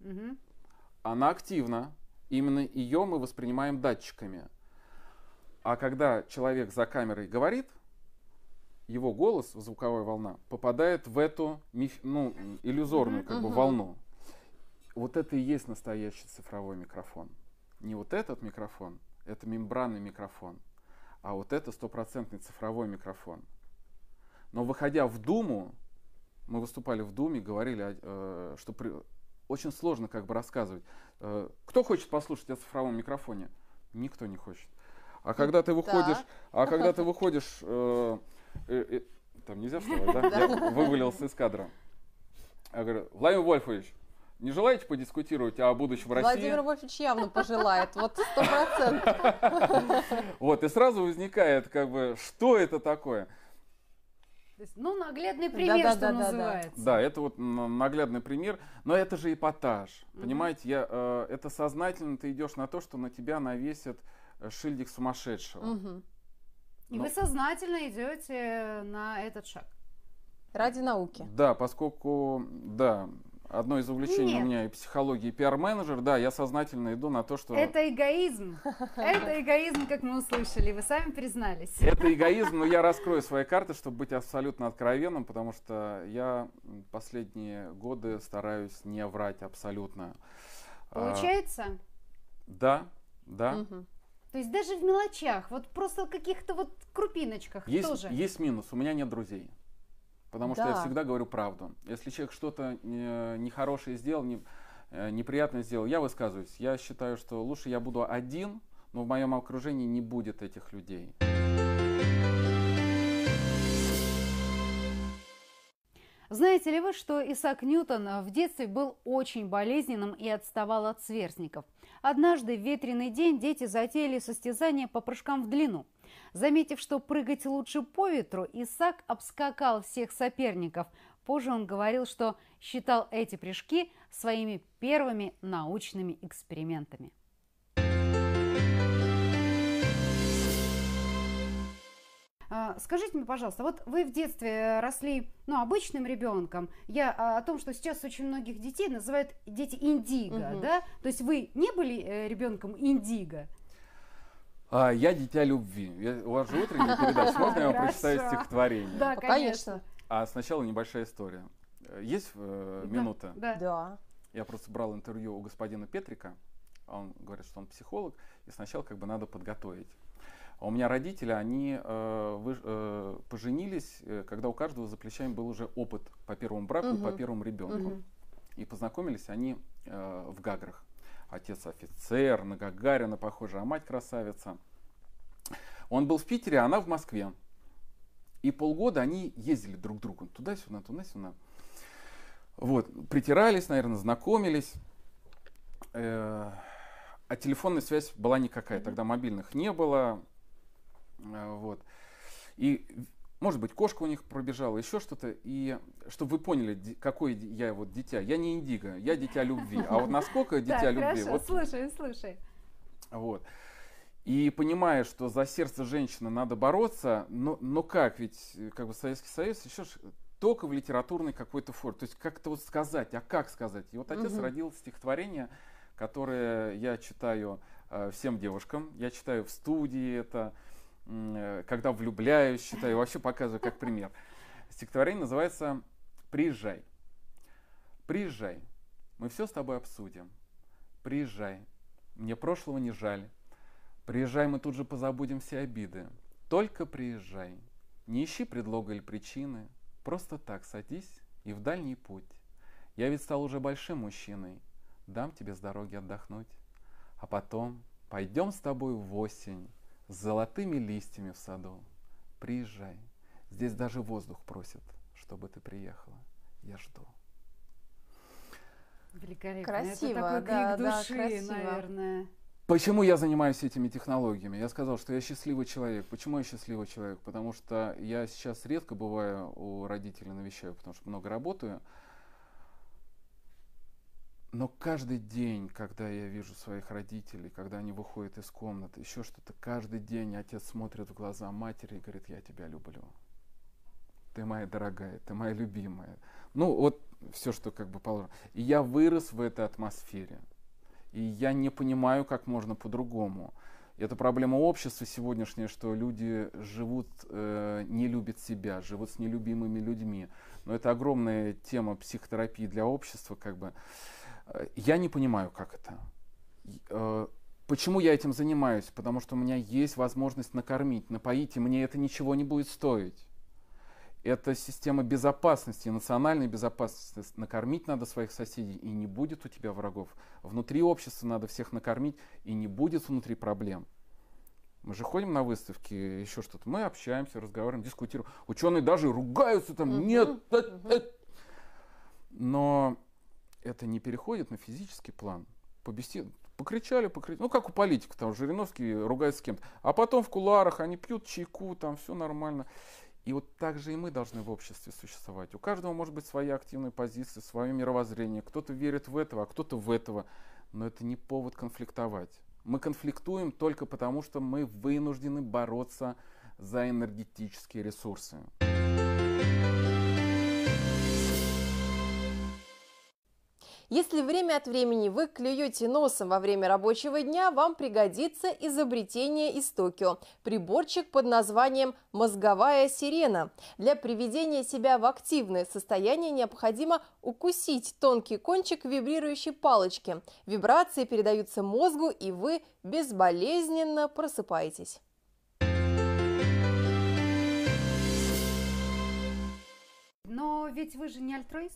Она активна, именно ее мы воспринимаем датчиками. А когда человек за камерой говорит, его голос, звуковая волна, попадает в эту иллюзорную волну. Вот это и есть настоящий цифровой микрофон. Не вот этот микрофон, это мембранный микрофон, а вот это стопроцентный цифровой микрофон. Но выходя в Думу, мы выступали в Думе, говорили, что очень сложно как бы рассказывать. Кто хочет послушать о цифровом микрофоне? Никто не хочет. А когда ты выходишь, там нельзя вставать, да? Я вывалился из кадра. Я говорю: Владимир Вольфович, не желаете подискутировать о будущем России? Владимир Вольфович явно пожелает, вот 100%. Вот, и сразу возникает, как бы, что это такое? То есть, наглядный пример, что называется. Да, это вот наглядный пример, но это же эпатаж. Понимаете, это сознательно ты идешь на то, что на тебя навесят шильдик сумасшедшего. И вы сознательно идете на этот шаг. Ради науки. Да, поскольку, одно из увлечений у меня и психология, и пиар-менеджер, я сознательно иду на то, что... Это эгоизм. Это эгоизм, как мы услышали, вы сами признались. Это эгоизм, но я раскрою свои карты, чтобы быть абсолютно откровенным, потому что я последние годы стараюсь не врать абсолютно. Получается? Да. То есть даже в мелочах, вот просто в каких-то вот крупиночках тоже? Есть минус, у меня нет друзей. Потому что я всегда говорю правду. Если человек что-то нехорошее сделал, неприятное сделал, я высказываюсь. Я считаю, что лучше я буду один, но в моем окружении не будет этих людей. Знаете ли вы, что Исаак Ньютон в детстве был очень болезненным и отставал от сверстников? Однажды в ветреный день дети затеяли состязание по прыжкам в длину. Заметив, что прыгать лучше по ветру, Исаак обскакал всех соперников. Позже он говорил, что считал эти прыжки своими первыми научными экспериментами. Скажите мне, пожалуйста, вот вы в детстве росли обычным ребенком. Я о том, что сейчас очень многих детей называют дети индиго, да? То есть вы не были ребенком индиго? Я дитя любви. У вас же утренняя передача, можно я вам прочитаю стихотворение? Да, конечно. А сначала небольшая история. Есть минута? Да. Я просто брал интервью у господина Петрика. Он говорит, что он психолог, и сначала как бы надо подготовить. А у меня родители, они поженились, когда у каждого за плечами был уже опыт по первому браку и по первому ребенку. И познакомились они в Гаграх. Отец офицер, на Гагарина похоже, а мать красавица. Он был в Питере, а она в Москве. И полгода они ездили друг к другу туда-сюда, туда-сюда. Вот, притирались, наверное, знакомились. А телефонная связь была никакая. Тогда мобильных не было. Вот. И, может быть, кошка у них пробежала, еще что-то. И чтобы вы поняли, какое я вот дитя. Я не индиго, я дитя любви. А вот насколько дитя любви? Хорошо, слушай. Вот. И понимая, что за сердце женщины надо бороться, но как? Ведь как бы Советский Союз еще только в литературной какой-то форме. То есть как-то вот сказать, а как сказать? И вот отец родил стихотворение, которое я читаю всем девушкам. Я читаю в студии это, когда влюбляюсь, читаю, вообще показываю как пример. Стихотворение называется «Приезжай». Приезжай, мы все с тобой обсудим. Приезжай, мне прошлого не жаль. Приезжай, мы тут же позабудем все обиды. Только приезжай, не ищи предлога или причины. просто так садись и в дальний путь. Я ведь стал уже большим мужчиной, дам тебе с дороги отдохнуть. А потом пойдем с тобой в осень с золотыми листьями в саду. Приезжай, здесь даже воздух просит, чтобы ты приехала. Я жду. Великолепно. Красиво, Это такой да, крик да, души, красиво. наверное. Почему я занимаюсь этими технологиями? Я сказал, что я счастливый человек. Почему я счастливый человек? Потому что я сейчас редко бываю у родителей, навещаю, потому что много работаю. Но каждый день, когда я вижу своих родителей, когда они выходят из комнаты, еще что-то, каждый день отец смотрит в глаза матери и говорит: я тебя люблю. Ты моя дорогая, ты моя любимая. Ну вот все, что как бы положено. И я вырос в этой атмосфере. И я не понимаю, как можно по-другому. Это проблема общества сегодняшняя, что люди живут, не любят себя, живут с нелюбимыми людьми. Но это огромная тема психотерапии для общества. Как бы. Я не понимаю, как это. Почему я этим занимаюсь? Потому что у меня есть возможность накормить, напоить, и мне это ничего не будет стоить. Это система безопасности, национальной безопасности. Накормить надо своих соседей, и не будет у тебя врагов. Внутри общества надо всех накормить, и не будет внутри проблем. Мы же ходим на выставки, еще что-то. Мы общаемся, разговариваем, дискутируем. Ученые даже ругаются там, нет. Но это не переходит на физический план. Покричали, ну как у политиков, там Жириновский ругается с кем-то. А потом в кулуарах они пьют чайку, там все нормально. И вот так же и мы должны в обществе существовать. У каждого может быть своя активная позиция, свое мировоззрение. Кто-то верит в этого, а кто-то в этого. Но это не повод конфликтовать. Мы конфликтуем только потому, что мы вынуждены бороться за энергетические ресурсы. Если время от времени вы клюете носом во время рабочего дня, вам пригодится изобретение из Токио – приборчик под названием «Мозговая сирена». Для приведения себя в активное состояние необходимо укусить тонкий кончик вибрирующей палочки. Вибрации передаются мозгу, и вы безболезненно просыпаетесь. Но ведь вы же не альтруист.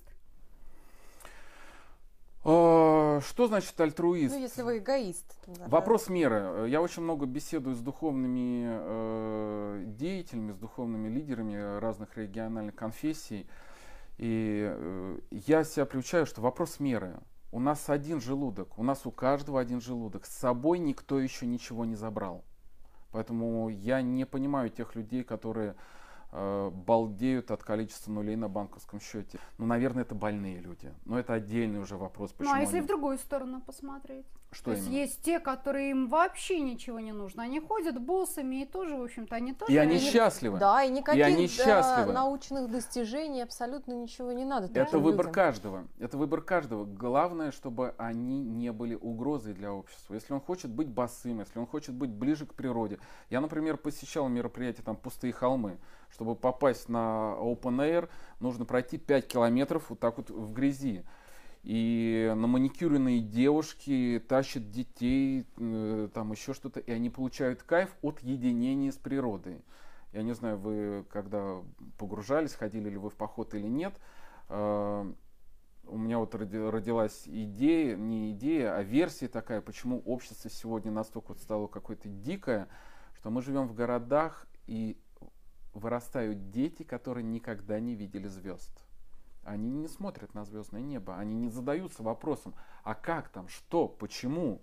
Что значит альтруист? Ну, если вы эгоист. Да. Вопрос меры. Я очень много беседую с духовными деятелями, с духовными лидерами разных региональных конфессий. И я себя приучаю, что вопрос меры. У нас один желудок, у нас у каждого один желудок. С собой никто еще ничего не забрал. Поэтому я не понимаю тех людей, которые балдеют от количества нулей на банковском счете. Ну, наверное, это больные люди. Но это отдельный уже вопрос. Ну, а если в другую сторону посмотреть? Что То есть есть те, которые им вообще ничего не нужно. Они ходят боссами и тоже, в общем-то, они тоже... И они счастливы. Да, и никаких они счастливы. научных достижений абсолютно ничего не надо. Это выбор каждого. Это выбор каждого. Главное, чтобы они не были угрозой для общества. Если он хочет быть босым, если он хочет быть ближе к природе. Я, например, посещал мероприятия там «Пустые холмы». Чтобы попасть на Open Air, нужно пройти 5 километров вот так вот в грязи. И на маникюренные девушки тащат детей, там еще что-то, и они получают кайф от единения с природой. Я не знаю, вы когда погружались, ходили ли вы в поход или нет. У меня вот родилась идея, не идея, а версия такая, почему общество сегодня настолько вот стало какое-то дикое, что мы живем в городах, и вырастают дети, которые никогда не видели звезд. Они не смотрят на звездное небо, они не задаются вопросом, а как там, что, почему.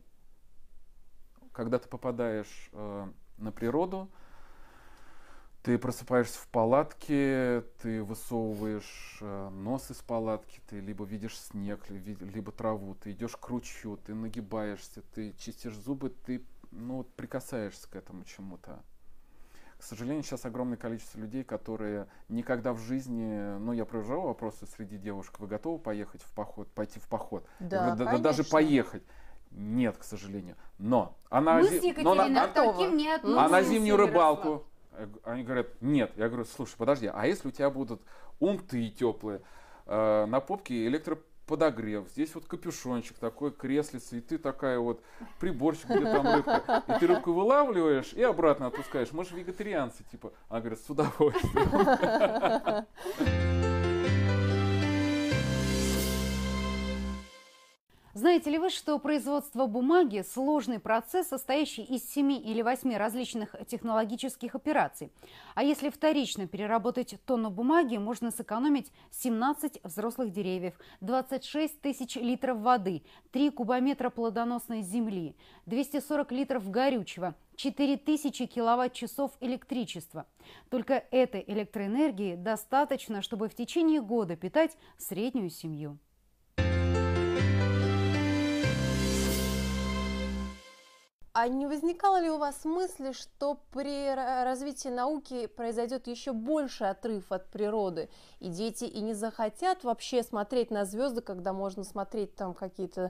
Когда ты попадаешь на природу, ты просыпаешься в палатке, ты высовываешь нос из палатки, ты либо видишь снег, либо траву, ты идешь к ручью, ты нагибаешься, ты чистишь зубы, ты прикасаешься к этому чему-то. К сожалению, сейчас огромное количество людей, которые никогда в жизни, я провожу вопросы среди девушек, вы готовы поехать в поход, пойти в поход? Да, я говорю, даже поехать. Нет, к сожалению. Но она Мы с Екатериной таким не относимся. А на зимнюю рыбалку? Они говорят, нет. Я говорю, слушай, подожди, а если у тебя будут унты теплые, на попке подогрев, здесь вот капюшончик, такой креслице, и ты такая вот приборчик, где там рыбка, и ты рыбку вылавливаешь и обратно отпускаешь. Мы же вегетарианцы, типа, а говорят, с удовольствием. Знаете ли вы, что производство бумаги – сложный процесс, состоящий из 7 или 8 различных технологических операций? А если вторично переработать тонну бумаги, можно сэкономить 17 взрослых деревьев, 26 тысяч литров воды, 3 кубометра плодоносной земли, 240 литров горючего, 4000 киловатт-часов электричества. Только этой электроэнергии достаточно, чтобы в течение года питать среднюю семью. А не возникало ли у вас мысли, что при развитии науки произойдет еще больше отрыв от природы, и дети и не захотят вообще смотреть на звезды, когда можно смотреть там какие-то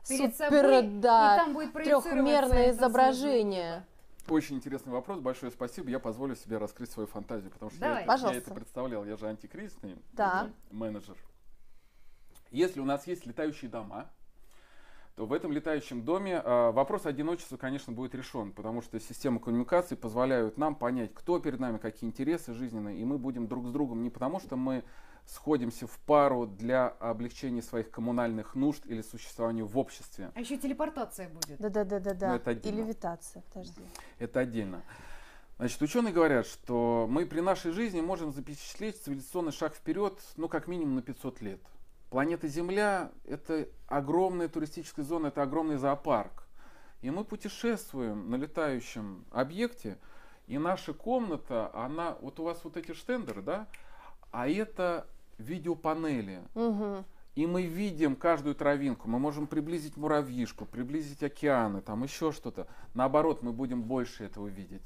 трехмерные изображения? Очень интересный вопрос, большое спасибо. Я позволю себе раскрыть свою фантазию, потому что я это представлял, я же антикризисный менеджер. Если у нас есть летающие дома, то в этом летающем доме вопрос одиночества, конечно, будет решен, потому что системы коммуникации позволяют нам понять, кто перед нами, какие интересы жизненные, и мы будем друг с другом не потому, что мы сходимся в пару для облегчения своих коммунальных нужд или существования в обществе. А еще телепортация будет. Да. И левитация, подожди. Это отдельно. Значит, ученые говорят, что мы при нашей жизни можем запечатлеть цивилизационный шаг вперед, ну, как минимум на 500 лет. Планета Земля – это огромная туристическая зона, это огромный зоопарк. И мы путешествуем на летающем объекте, и наша комната, она, вот у вас вот эти штендеры, да, а это видеопанели. Угу. И мы видим каждую травинку, мы можем приблизить муравьишку, приблизить океаны, там еще что-то. Наоборот, мы будем больше этого видеть.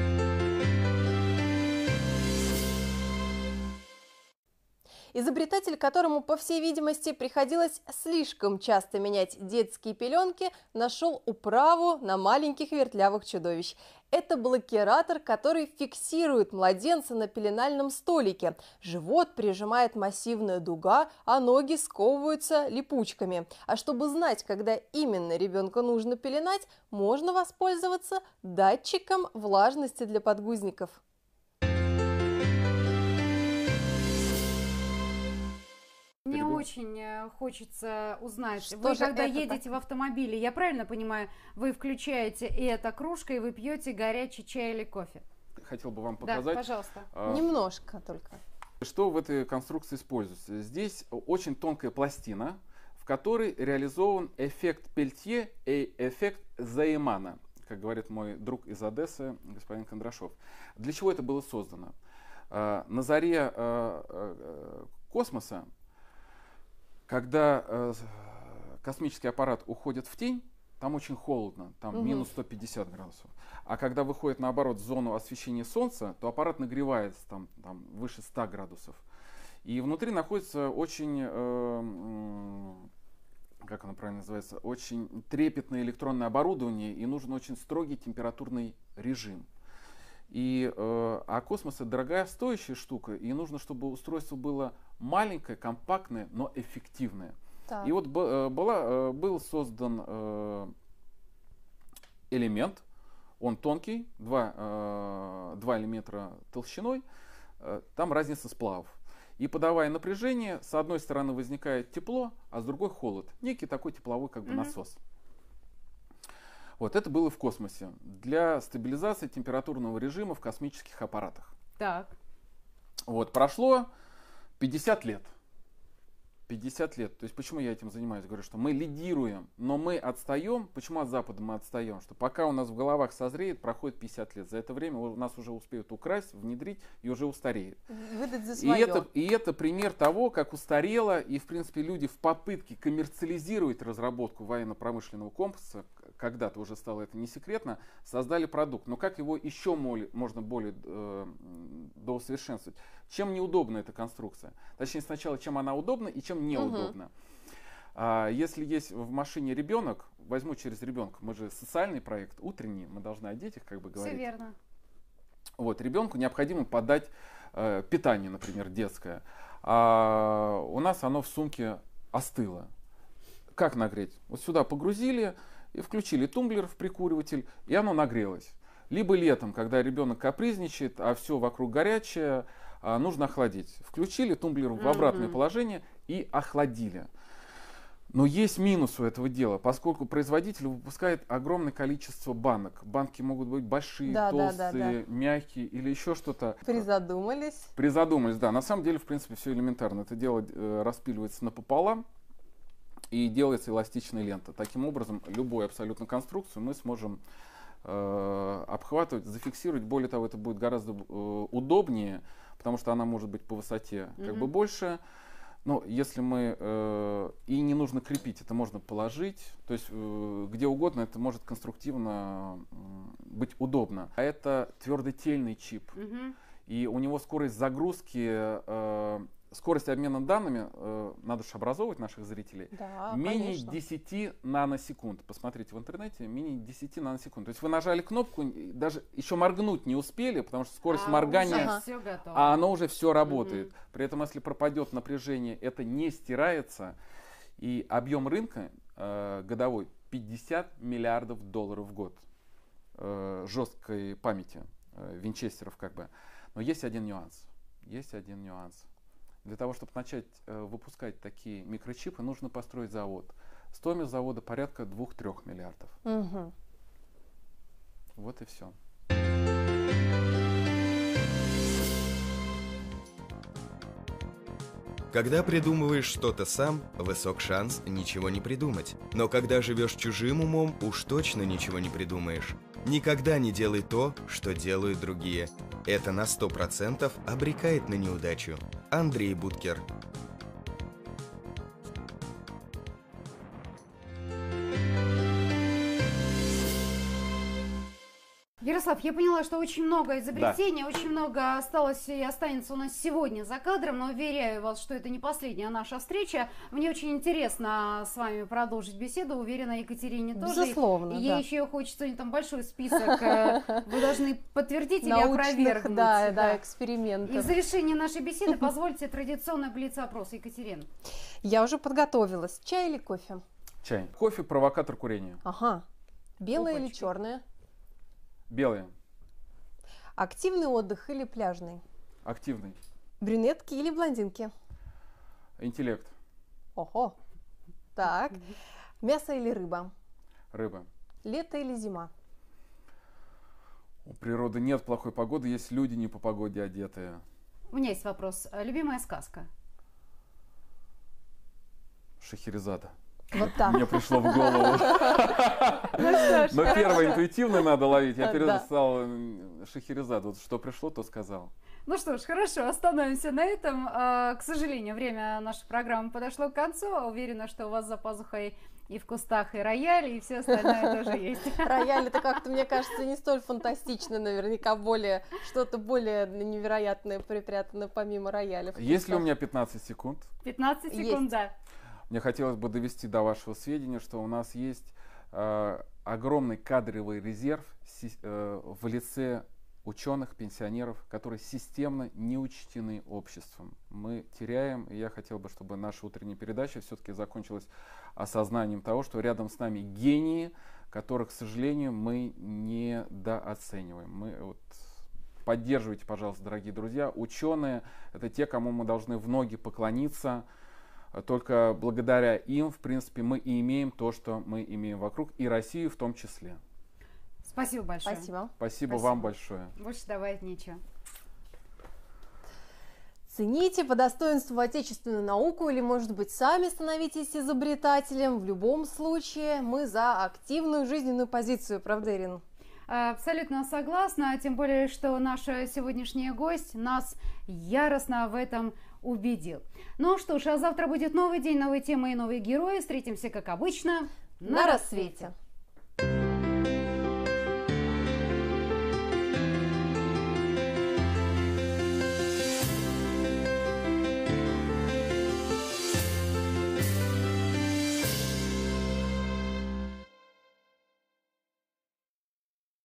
Изобретатель, которому, по всей видимости, приходилось слишком часто менять детские пеленки, нашел управу на маленьких вертлявых чудовищ. Это блокиратор, который фиксирует младенца на пеленальном столике. Живот прижимает массивная дуга, а ноги сковываются липучками. А чтобы знать, когда именно ребенка нужно пеленать, можно воспользоваться датчиком влажности для подгузников. Мне очень хочется узнать, что вы когда это едете в автомобиле, я правильно понимаю, вы включаете и это кружка, и вы пьете горячий чай или кофе? Хотел бы вам показать. Да, пожалуйста. Немножко только. Что в этой конструкции используется? Здесь очень тонкая пластина, в которой реализован эффект Пельтье и эффект Зеймана, как говорит мой друг из Одессы, господин Кондрашов. Для чего это было создано? На заре космоса, когда космический аппарат уходит в тень, там очень холодно, там минус 150 градусов. А когда выходит, наоборот, в зону освещения Солнца, то аппарат нагревается там выше 100 градусов. И внутри находится очень, как оно правильно называется, очень трепетное электронное оборудование, и нужен очень строгий температурный режим. А космос — это дорогая, стоящая штука, и нужно, чтобы устройство было маленькое, компактное, но эффективное. Так. И вот был создан элемент, он тонкий, 2 миллиметра толщиной, там разница сплавов. И подавая напряжение, с одной стороны возникает тепло, а с другой холод. Некий такой тепловой как бы насос. Вот это было в космосе для стабилизации температурного режима в космических аппаратах. Так. Вот, прошло 50 лет. 50 лет. То есть почему я этим занимаюсь? Говорю, что мы лидируем, но мы отстаем. Почему от Запада мы отстаем? Что пока у нас в головах созреет, проходит 50 лет. За это время у нас уже успеют украсть, внедрить и уже устареет. Выдать за свое. И это пример того, как устарело, и в принципе люди в попытке коммерциализировать разработку военно-промышленного комплекса, когда-то уже стало это не секретно, создали продукт. Но как его еще можно более доусовершенствовать? Чем неудобна эта конструкция? Точнее, сначала, чем она удобна и чем неудобна. Если есть в машине ребенок, возьму через ребенка, мы же социальный проект, утренний, мы должны о детях как бы говорить. Все верно. Вот, ребенку необходимо подать питание, например, детское. А у нас оно в сумке остыло. Как нагреть? Вот сюда погрузили и включили тумблер в прикуриватель, и оно нагрелось. Либо летом, когда ребенок капризничает, а все вокруг горячее, нужно охладить. Включили тумблер в обратное положение и охладили. Но есть минус у этого дела, поскольку производитель выпускает огромное количество банок. Банки могут быть большие, толстые, мягкие или еще что-то. Призадумались. Призадумались, да. На самом деле, в принципе, все элементарно. Это дело распиливается напополам и делается эластичная лента. Таким образом, любую абсолютно конструкцию мы сможем обхватывать, зафиксировать. Более того, это будет гораздо удобнее, потому что она может быть по высоте как бы больше. Но если мы и не нужно крепить, это можно положить, то есть где угодно это может конструктивно быть удобно. А это твердотельный чип, и у него скорость загрузки, скорость обмена данными, надо же образовывать наших зрителей, менее 10 наносекунд. Посмотрите в интернете, менее 10 наносекунд. То есть вы нажали кнопку, даже еще моргнуть не успели, потому что скорость моргания, а оно уже все работает. При этом, если пропадет напряжение, это не стирается. И объем рынка годовой 50 миллиардов долларов в год жесткой памяти, винчестеров как бы. Но есть один нюанс. Для того, чтобы начать выпускать такие микрочипы, нужно построить завод. Стоимость завода порядка 2-3 миллиардов. Вот и все. Когда придумываешь что-то сам, высок шанс ничего не придумать. Но когда живешь чужим умом, уж точно ничего не придумаешь. Никогда не делай то, что делают другие. Это на 100% обрекает на неудачу. Андрей Буткер. Ярослав, я поняла, что очень много изобретений, очень много осталось и останется у нас сегодня за кадром, но уверяю вас, что это не последняя наша встреча. Мне очень интересно с вами продолжить беседу, уверена, Екатерине тоже. Безусловно, и ей еще хочется, там большой список, вы должны подтвердить или опровергнуть. Да, экспериментов. И в завершение нашей беседы позвольте традиционный блиц-опрос, Екатерина. Я уже подготовилась. Чай или кофе? Чай. Кофе – провокатор курения. Ага. Белое или черное? Белые. Активный отдых или пляжный? Активный. Брюнетки или блондинки? Интеллект. Ого. Так. Мясо или рыба? Рыба. Лето или зима? У природы нет плохой погоды, есть люди не по погоде одетые. У меня есть вопрос. Любимая сказка? Шахерезада. Вот так. Мне пришло в голову. Но первое интуитивно надо ловить. Я перестал Шахерезаду. Вот что пришло, то сказал. Ну что ж, хорошо, остановимся на этом. К сожалению, время нашей программы подошло к концу. Уверена, что у вас за пазухой и в кустах, и рояль, и все остальное тоже есть. Рояль — это как-то, мне кажется, не столь фантастично, наверняка что-то более невероятное припрятано помимо рояля. Есть ли у меня 15 секунд? 15 секунд, да. Мне хотелось бы довести до вашего сведения, что у нас есть огромный кадровый резерв в лице ученых, пенсионеров, которые системно не учтены обществом. Мы теряем, и я хотел бы, чтобы наша утренняя передача все-таки закончилась осознанием того, что рядом с нами гении, которых, к сожалению, мы недооцениваем. Поддерживайте, пожалуйста, дорогие друзья. Ученые — это те, кому мы должны в ноги поклониться. Только благодаря им, в принципе, мы и имеем то, что мы имеем вокруг, и Россию в том числе. Спасибо большое. Спасибо вам большое. Больше добавить нечего. Цените по достоинству отечественную науку или, может быть, сами становитесь изобретателем. В любом случае, мы за активную жизненную позицию, правда, Ирина? Абсолютно согласна, тем более, что наша сегодняшняя гость нас яростно в этом убедил. Ну что ж, а завтра будет новый день, новые темы и новые герои. Встретимся, как обычно, на рассвете.